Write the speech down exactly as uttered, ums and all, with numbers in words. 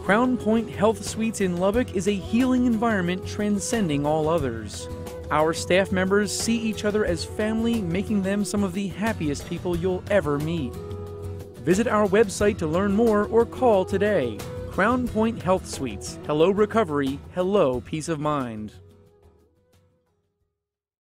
Crown Point Health Suites in Lubbock is a healing environment transcending all others. Our staff members see each other as family, making them some of the happiest people you'll ever meet. Visit our website to learn more or call today. Crown Point Health Suites. Hello recovery, hello peace of mind.